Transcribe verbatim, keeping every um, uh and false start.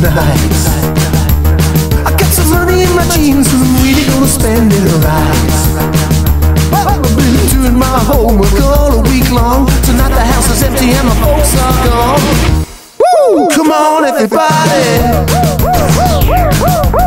tonight. I got some money in my jeans and I'm really gonna spend it right. I've been doing my homework all a week long. Tonight the house is empty and my folks are gone. Woo! Come on everybody.